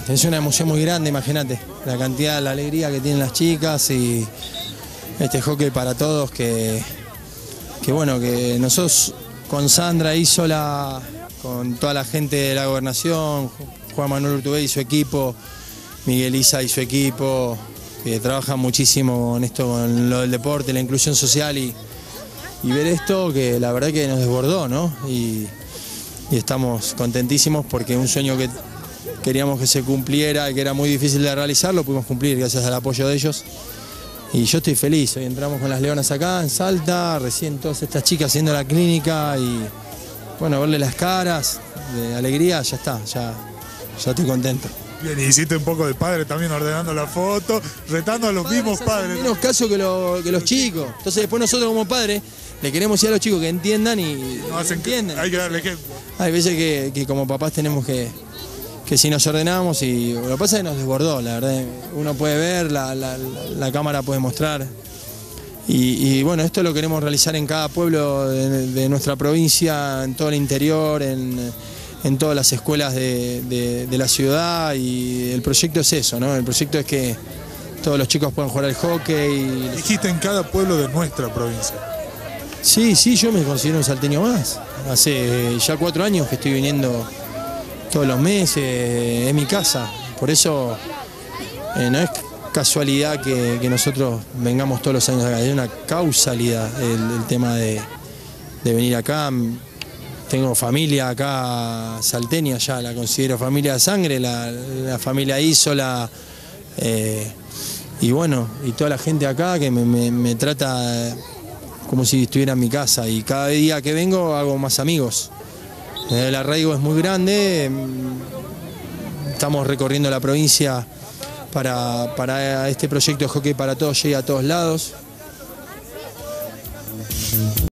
es una emoción muy grande, imagínate, la cantidad, la alegría que tienen las chicas y este hockey para todos que bueno, que nosotros con Sandra Isola, con toda la gente de la gobernación, Juan Manuel Urtubey y su equipo, Miguel Isa y su equipo, que trabajan muchísimo en esto, con lo del deporte, la inclusión social y ver esto que la verdad que nos desbordó, ¿no? Y estamos contentísimos porque un sueño que queríamos que se cumpliera y que era muy difícil de realizar, lo pudimos cumplir gracias al apoyo de ellos. Y yo estoy feliz, hoy entramos con las Leonas acá en Salta, recién todas estas chicas haciendo la clínica y bueno, verle las caras de alegría, ya está, ya estoy contento. Bien, y hiciste un poco de padre también ordenando la foto, retando a los mismos padres. Menos caso que los chicos, entonces después nosotros como padres le queremos decir a los chicos que entiendan y no entienden. Hay que darle ejemplo. Hay veces que como papás tenemos que si nos ordenamos y lo que pasa es que nos desbordó, la verdad, uno puede ver, la cámara puede mostrar y bueno, esto lo queremos realizar en cada pueblo de nuestra provincia, en todo el interior, en todas las escuelas de la ciudad y el proyecto es eso, ¿no? El proyecto es que todos los chicos puedan jugar al hockey. Dijiste en cada pueblo de nuestra provincia. Sí, yo me considero un salteño más, hace ya 4 años que estoy viniendo todos los meses, es mi casa, por eso no es casualidad que nosotros vengamos todos los años acá, es una causalidad el tema de venir acá. Tengo familia acá salteña, ya la considero familia de sangre, la familia Isola, y bueno, y toda la gente acá que me trata como si estuviera en mi casa y cada día que vengo hago más amigos. El arraigo es muy grande, estamos recorriendo la provincia para este proyecto de hockey para todos llegue a todos lados.